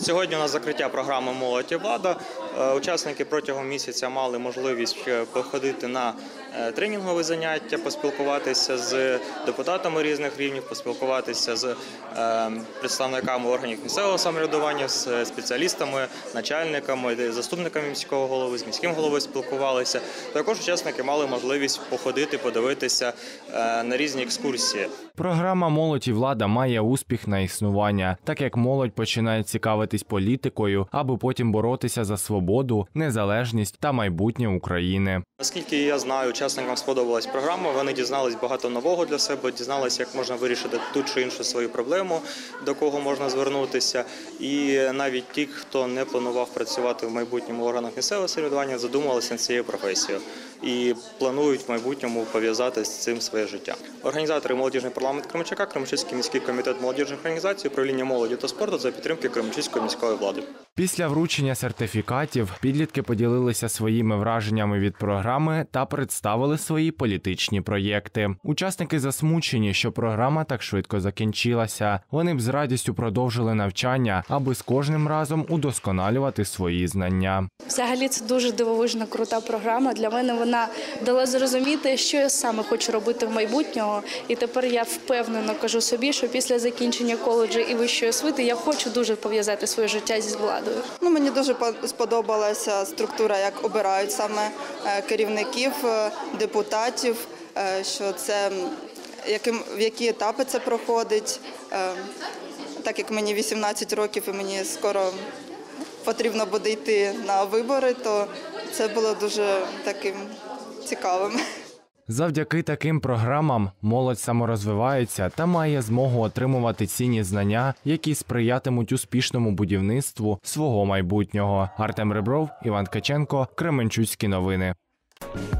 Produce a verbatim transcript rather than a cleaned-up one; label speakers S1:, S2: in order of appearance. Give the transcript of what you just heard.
S1: Сьогодні у нас закриття програми «Молодь і влада». Учасники протягом місяця мали можливість походити на тренінгові заняття, поспілкуватися з депутатами різних рівнів, поспілкуватися з представниками органів місцевого самоврядування, з спеціалістами, начальниками, заступниками міського голови, з міським головою спілкувалися. Також учасники мали можливість походити, подивитися на різні екскурсії.
S2: Програма «Молодь і влада» має успіх на існування, так як молодь починає цікавитись політикою, аби потім боротися за свободу, незалежність та майбутнє України.
S1: Наскільки я знаю, учасникам сподобалась програма, вони дізнались багато нового для себе, дізналися, як можна вирішити ту чи іншу свою проблему, до кого можна звернутися. І навіть ті, хто не планував працювати в майбутньому органах місцевого самоврядування, задумалися над цією професією і планують в майбутньому пов'язати з цим своє життя. Організатори «Молодіжний парламент Кременчука», Кременчуцький міський комітет молодіжних організацій, управління молоді та спорту за підтримки Кременчуцької міської влади.
S2: Після вручення сертифікатів підлітки поділилися своїми враженнями від програми та представили свої політичні проєкти. Учасники засмучені, що програма так швидко закінчилася. Вони б з радістю продовжили навчання, аби з кожним разом удосконалювати свої знання.
S3: Взагалі це дуже дивовижна, крута програма. Для мене вона дала зрозуміти, що я саме хочу робити в майбутньому. І тепер я впевнено кажу собі, що після закінчення коледжу і вищої освіти я хочу дуже пов'язати своє життя зі владою.
S4: Ну, мені дуже сподобалася структура, як обирають саме керівників, депутатів, що це, яким, в які етапи це проходить. Так як мені вісімнадцять років і мені скоро потрібно буде йти на вибори, то це було дуже таким цікавим.
S2: Завдяки таким програмам молодь саморозвивається та має змогу отримувати цінні знання, які сприятимуть успішному будівництву свого майбутнього. Артем Ребров, Іван Ткаченко, Кременчуцькі новини.